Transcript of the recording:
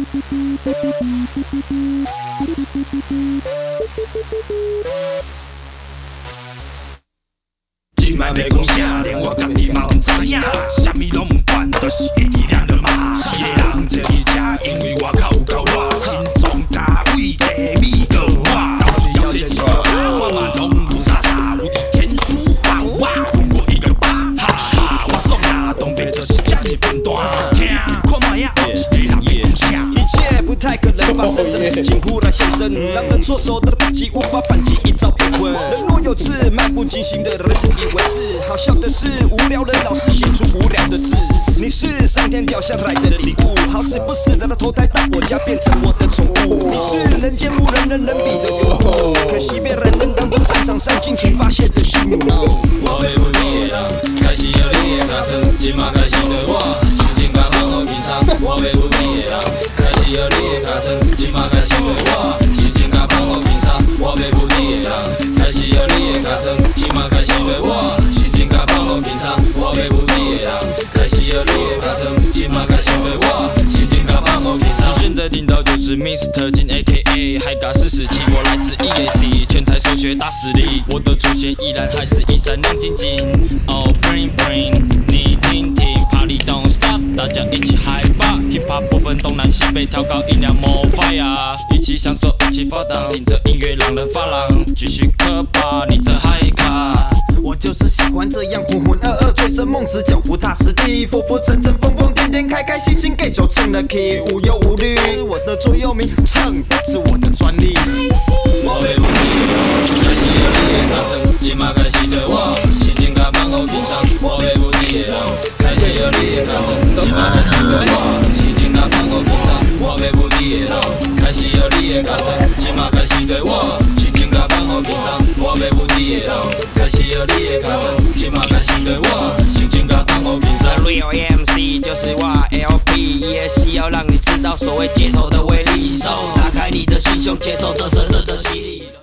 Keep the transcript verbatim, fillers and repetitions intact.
今摆要讲啥，连我家己嘛唔知影，啥物拢唔管，就是会记念着嘛。是个人坐伫遮，因为外口有够热，轻松加位地米个我，到底要先是我嘛拢无啥啥，有伫天书把我问过一个吧，哈哈，我爽啊，东北就是遮尔片段，听看卖呀，后一个人在讲啥？ 一切不太可能发生的事情忽然现身，让人措手的不及，无法反击，一朝被困。人若有志，漫不经心的人自以为是。好笑的是，无聊人老是写出无聊的字。你是上天掉下来的礼物，好死不死的他投胎到我家，变成我的宠物。你是人间无人能能比的尤物，可惜别人能当作战场上尽情发泄的愤怒。 我要问你的人，开始要你的脚床，今嘛开始对我心情甲放好平常。我要问你的人，开始要你的脚床，今嘛开始对我心情甲放好平常。我要问你的人，开始要你的脚床，今嘛开始对我心情甲放好平常。我要问你的人，开始要你的脚床，今嘛开始对我心情甲放好平常。 你现在听到就是 Mister 金 A K A 海嘎四十七，我来自 E A C， 全台首学大实力，我的祖先依然还是一闪亮晶晶。Oh bring bring， 你听听 ，Party don't stop， 大家一起嗨吧 ，Hip Hop 不分东南西北，调高音量 more fire， 一起享受，一起发荡，听着音乐让人发浪，继续磕吧，你这嗨咖。 我就是喜欢这样浑浑噩噩，醉生梦死，脚不踏实地，浮浮沉沉，疯疯癫癫，开开心心，给手撑了 key， 无忧无虑。我的座右铭，蹭是我的专利。 我要问你的，开始要你的脚床，今嘛开始对我心情甲放好平常。我要问你的，开始要你的脚床，今嘛开始对我心情甲放好平常。我要问你的，开始要你的脚床，今嘛开始对我心情甲放好平常。我要问你的，开始要你的脚床，今嘛开始对我心情甲放好平常。 Real M C 就是我 L P E S C， 要让你知道所谓街头的威力。手打开你的心胸，接受这深深的洗礼。